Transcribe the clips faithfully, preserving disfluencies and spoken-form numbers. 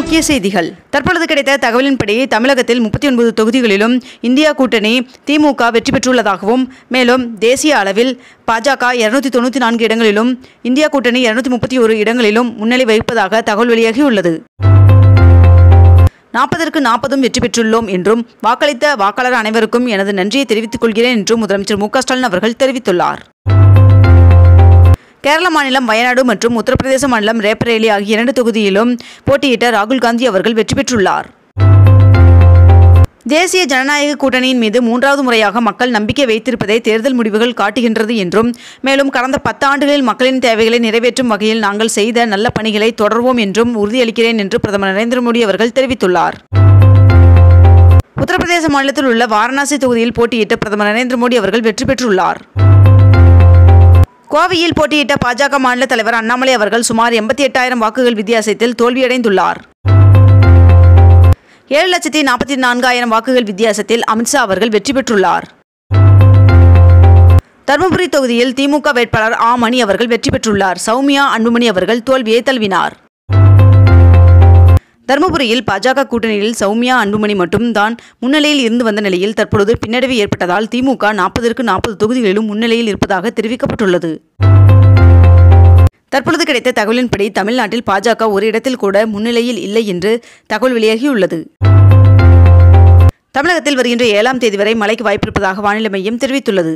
முக்கிய செய்திகள். தற்பொழுது கிடைத்த தகவலின்படி தமிழகத்தில் முப்பத்தி ஒன்பது தொகுதிகளிலும் இந்தியா கூட்டணி திமுக வெற்றி பெற்றுள்ளதாகவும், மேலும் தேசிய அளவில் பாஜக இருநூத்தி தொண்ணூற்றி நான்கு இடங்களிலும் இந்தியா கூட்டணி இருநூத்தி முப்பத்தி ஒரு இடங்களிலும் முன்னிலை வகிப்பதாக தகவல் வெளியாகியுள்ளது. நாற்பதற்கு நாற்பதும் வெற்றி பெற்றுள்ளோம் என்றும், வாக்களித்த வாக்காளர் அனைவருக்கும் எனது நன்றியை தெரிவித்துக் கொள்கிறேன் என்றும் முதலமைச்சர் மு க ஸ்டாலின் அவர்கள் தெரிவித்துள்ளார். கேரள மாநிலம் வயநாடு மற்றும் உத்தரப்பிரதேச மாநிலம் ரேபரேலி ஆகிய இரண்டு தொகுதியிலும் போட்டியிட்ட ராகுல் காந்தி அவர்கள் வெற்றி பெற்றுள்ளார். தேசிய ஜனநாயக கூட்டணியின் மீது மூன்றாவது முறையாக மக்கள் நம்பிக்கை வைத்திருப்பதை தேர்தல் முடிவுகள் காட்டுகின்றது என்றும், மேலும் கடந்த பத்து ஆண்டுகளில் மக்களின் தேவைகளை நிறைவேற்றும் வகையில் நாங்கள் செய்த நல்ல பணிகளை தொடர்வோம் என்றும் உறுதியளிக்கிறேன் என்று பிரதமர் நரேந்திர மோடி அவர்கள் தெரிவித்துள்ளார். உத்தரப்பிரதேச மாநிலத்தில் உள்ள வாரணாசி தொகுதியில் போட்டியிட்ட பிரதமர் நரேந்திர மோடி அவர்கள் வெற்றி பெற்றுள்ளார். கோவையில் போட்டியிட்ட பாஜக மாநில தலைவர் அண்ணாமலை அவர்கள் சுமார் எண்பத்தி எட்டாயிரம் வாக்குகள் வித்தியாசத்தில் தோல்வியடைந்துள்ளார். ஏழு லட்சத்தி நாற்பத்தி நான்காயிரம் வாக்குகள் வித்தியாசத்தில் அமித்ஷா அவர்கள் வெற்றி பெற்றுள்ளார். தருமபுரி தொகுதியில் திமுக வேட்பாளர் ஆ மணி அவர்கள் வெற்றி பெற்றுள்ளார். சௌமியா அன்புமணி அவர்கள் தோல்வியை தழுவினார். தருமபுரியில் பாஜக கூட்டணியில் சௌமியா அன்புமணி மட்டும் தான் முன்னிலையில் இருந்து வந்த நிலையில் தற்பொழுது பின்னடைவு ஏற்பட்டதால் திமுக நாற்பதற்கு நாற்பது தொகுதிகளிலும் முன்னிலையில் இருப்பதாக தெரிவிக்கப்பட்டுள்ளது. தற்பொழுது கிடைத்த தகவலின்படி தமிழ்நாட்டில் பாஜக ஒரு இடத்தில் கூட முன்னிலையில் இல்லை என்று தகவல் வெளியாகியுள்ளது. தமிழகத்தில் வருகின்ற ஏழாம் தேதி வரை மழைக்கு வாய்ப்பிருப்பதாக வானிலை மையம் தெரிவித்துள்ளது.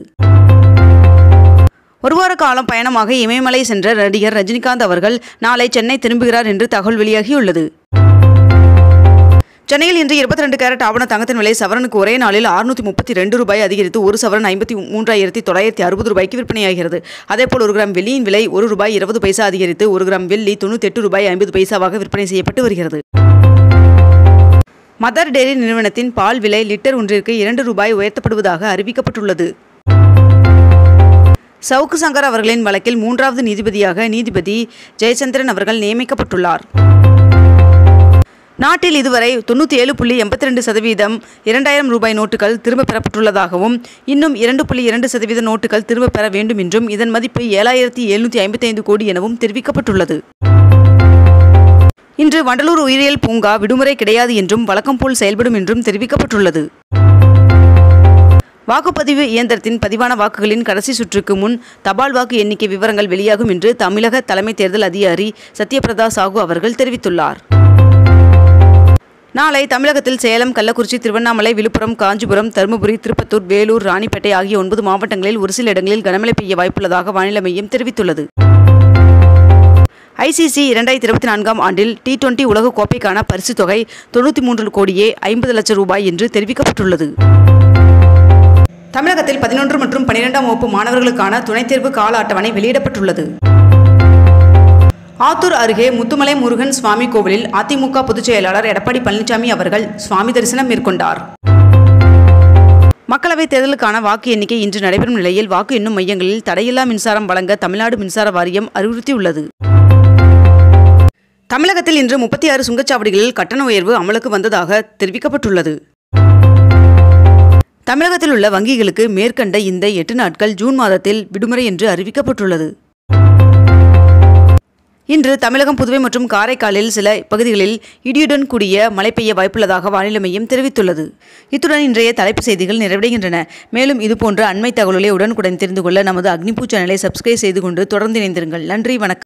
ஒரு வார காலம் பயணமாக இமயமலை சென்ற நடிகர் ரஜினிகாந்த் அவர்கள் நாளை சென்னை திரும்புகிறார் என்று தகவல் வெளியாகியுள்ளது. சென்னையில் இன்று இருபத்தி ரெண்டு கேரட் ஆவண தங்கத்தின் விலை சவரனுக்கு ஒரே நாளில் அறுநூற்றி முப்பத்தி ரெண்டு ரூபாய் அதிகரித்து ஒரு சவரன் ஐம்பத்தி மூன்றாயிரத்தி தொள்ளாயிரத்தி அறுபது ரூபாய்க்கு விற்பனையாகிறது. அதேபோல் ஒரு கிராம் வெள்ளியின் விலை ஒரு ரூபாய் இருபது பைசா அதிகரித்து ஒரு கிராம் வெள்ளி தொண்ணூற்றி எட்டு ரூபாய் ஐம்பது பைசாவாக விற்பனை செய்யப்பட்டு வருகிறது. மதர் டெய்ரி நிறுவனத்தின் பால் விலை லிட்டர் ஒன்றிற்கு இரண்டு ரூபாய் உயர்த்தப்படுவதாக அறிவிக்கப்பட்டுள்ளது. சவுக்கு சங்கர் அவர்களின் வழக்கில் மூன்றாவது நீதிபதியாக நீதிபதி ஜெயச்சந்திரன் அவர்கள் நியமிக்கப்பட்டுள்ளார். நாட்டில் இதுவரை தொண்ணூற்றி ஏழு புள்ளி எண்பத்தி ரெண்டு சதவீதம் இரண்டாயிரம் ரூபாய் நோட்டுகள் திரும்ப பெறப்பட்டுள்ளதாகவும், இன்னும் இரண்டு புள்ளி இரண்டு சதவீத நோட்டுகள் திரும்ப பெற வேண்டும் என்றும், இதன் மதிப்பு ஏழாயிரத்தி எழுநூற்றி ஐம்பத்தி ஐந்து கோடி எனவும் தெரிவிக்கப்பட்டுள்ளது. இன்று வண்டலூர் உயிரியல் பூங்கா விடுமுறை கிடையாது என்றும் வழக்கம் போல் செயல்படும் என்றும் தெரிவிக்கப்பட்டுள்ளது. வாக்குப்பதிவு இயந்திரத்தின் பதிவான வாக்குகளின் கடைசி சுற்றுக்கு முன் தபால் வாக்கு எண்ணிக்கை விவரங்கள் வெளியாகும் என்று தமிழக தலைமை தேர்தல் அதிகாரி சத்யபிரதா சாஹூ அவர்கள் தெரிவித்துள்ளார். நாளை தமிழகத்தில் சேலம், கள்ளக்குறிச்சி, திருவண்ணாமலை, விழுப்புரம், காஞ்சிபுரம், தருமபுரி, திருப்பத்தூர், வேலூர், ராணிப்பேட்டை ஆகிய ஒன்பது மாவட்டங்களில் ஒரு சில இடங்களில் கனமழை பெய்ய வாய்ப்புள்ளதாக வானிலை மையம் தெரிவித்துள்ளது. ஐ சி சி இரண்டாயிரத்தி இருபத்தி நான்காம் ஆண்டில் டி டுவெண்டி உலக கோப்பைக்கான பரிசு தொகை தொண்ணூற்றி மூன்று கோடியே ஐம்பது லட்சம் ரூபாய் என்று தெரிவிக்கப்பட்டுள்ளது. தமிழகத்தில் பதினொன்று மற்றும் பனிரெண்டாம் வகுப்பு மாணவர்களுக்கான துணைத் தேர்வு கால அட்டவணை வெளியிடப்பட்டுள்ளது. ஆத்தூர் அருகே முத்துமலை முருகன் சுவாமி கோவிலில் அதிமுக பொதுச் செயலாளர் எடப்பாடி பழனிசாமி அவர்கள் சுவாமி தரிசனம் மேற்கொண்டார். மக்களவைத் தேர்தலுக்கான வாக்கு எண்ணிக்கை இன்று நடைபெறும் நிலையில் வாக்கு எண்ணும் மையங்களில் தடையில்லா மின்சாரம் வழங்க தமிழ்நாடு மின்சார வாரியம் அறிவுறுத்தியுள்ளது. தமிழகத்தில் இன்று முப்பத்தி ஆறு சுங்கச்சாவடிகளில் கட்டண உயர்வு அமலுக்கு வந்ததாக தெரிவிக்கப்பட்டுள்ளது. தமிழகத்தில் உள்ள வங்கிகளுக்கு மேற்கண்ட இந்த எட்டு நாட்கள் ஜூன் மாதத்தில் விடுமுறை என்று அறிவிக்கப்பட்டுள்ளது. இன்று தமிழகம், புதுவை மற்றும் காரைக்காலில் சில பகுதிகளில் இடியுடன் கூடிய மழை பெய்ய வாய்ப்புள்ளதாக வானிலை மையம் தெரிவித்துள்ளது. இத்துடன் இன்றைய தலைப்பு செய்திகள் நிறைவடைகின்றன. மேலும் இதுபோன்ற அண்மை தகவல்களை உடனுக்குடன் தெரிந்து கொள்ள நமது அக்னிபூ சேனலை சப்ஸ்கிரைப் செய்து கொண்டு தொடர்ந்து இணைந்திருங்கள். நன்றி, வணக்கம்.